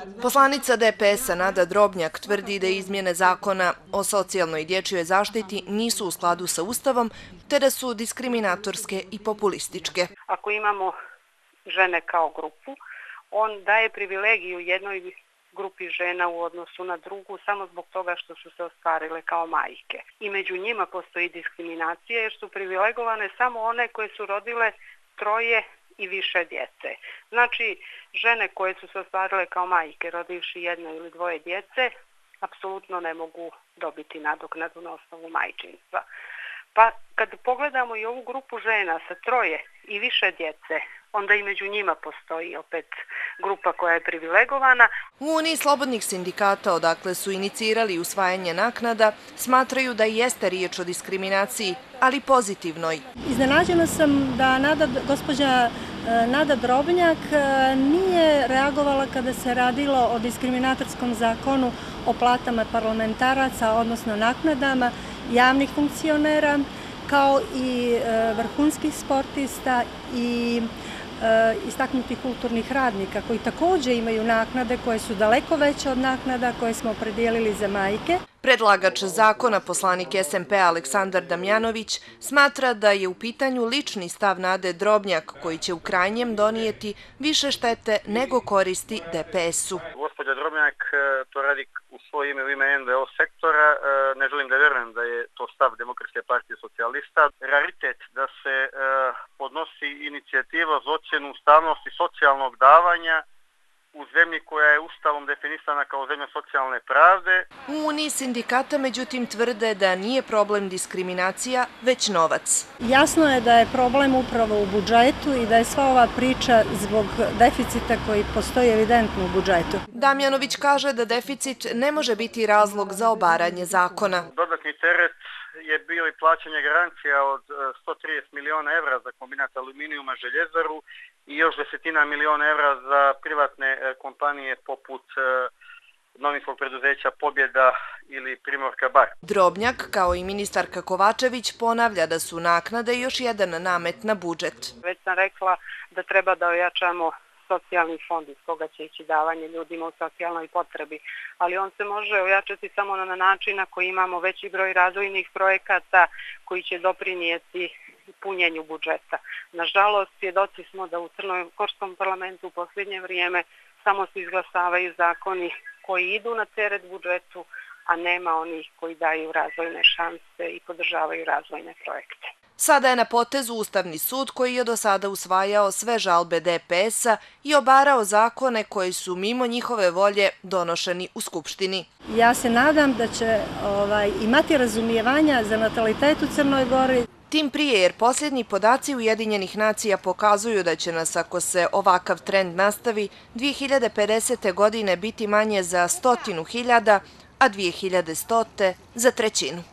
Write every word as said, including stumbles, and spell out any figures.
Poslanica D P S-a Nada Drobnjak tvrdi da izmjene zakona o socijalnoj i dječjoj zaštiti nisu u skladu sa Ustavom, te da su diskriminatorske i populističke. Ako imamo žene kao grupu, on daje privilegiju jednoj grupi žena u odnosu na drugu samo zbog toga što su se ostvarile kao majke. I među njima postoji diskriminacija jer su privilegovane samo one koje su rodile troje i više djece. Znači, žene koje su se ostvarile kao majke, rodivši jedno ili dvoje djece, apsolutno ne mogu dobiti nadoknadu na osnovu majčinstva. Pa kad pogledamo i ovu grupu žena sa troje i više djece, onda i među njima postoji opet grupa koja je privilegovana. U Uniji slobodnih sindikata, odakle su inicirali usvajanje naknada, smatraju da jeste riječ o diskriminaciji, ali pozitivnoj. Iznenađena sam da Nada, gospođa Nada Drobnjak nije reagovala kada se radilo o diskriminatorskom zakonu o platama parlamentaraca, odnosno naknadama javnih funkcionera, kao i vrhunskih sportista i istaknutih kulturnih radnika koji također imaju naknade koje su daleko veće od naknada koje smo opredijelili za majke. Predlagač zakona, poslanik S M P-a Aleksandar Damjanović, smatra da je u pitanju lični stav Nade Drobnjak koji će u krajnjem donijeti više štete nego koristi D P S-u. Gospođa Drobnjak to radi u svoje ime, u ime N V O sektora. Ne želim da vjerujem da je to stav Demokratske partije socijalista. Raritet da se podnosi inicijativa za ocjenu ustavnosti socijalnog davanja u zemlji koja je Ustavom definisana kao zemlja socijalne pravde. U Uniji sindikata međutim tvrde da nije problem diskriminacija, već novac. Jasno je da je problem upravo u budžetu i da je sva ova priča zbog deficita koji postoji evidentno u budžetu. Damjanović kaže da deficit ne može biti razlog za obaranje zakona. Dodatni teret je bio i plaćanje garancija od sto trideset miliona evra za kombinat aluminijuma Željezaru i još desetina miliona evra za privatne kompanije poput novinskog preduzeća Pobjeda ili Primorka bar. Drobnjak, kao i ministarka Kovačević, ponavlja da su naknade još jedan namet na budžet. Već sam rekla da treba da ojačamo socijalni fond iz koga će ići davanje ljudima u socijalnoj potrebi, ali on se može ojačati samo na način ako imamo veći broj razvojnih projekata koji će doprinijeti punjenju budžeta. Nažalost, svjedoci smo da u Crnogorskom parlamentu u posljednje vrijeme samo se izglasavaju zakoni koji idu na teret budžetu, a nema onih koji daju razvojne šanse i podržavaju razvojne projekte. Sada je na potezu Ustavni sud koji je do sada usvajao sve žalbe D P S-a i obarao zakone koji su mimo njihove volje donošeni u Skupštini. Ja se nadam da će ovaj, imati razumijevanja za natalitet u Crnoj Gori. Tim prije jer posljednji podaci Ujedinjenih nacija pokazuju da će nas, ako se ovakav trend nastavi, dvije hiljade pedesete. godine biti manje za stotinu hiljada, a dvije hiljade stote za trećinu.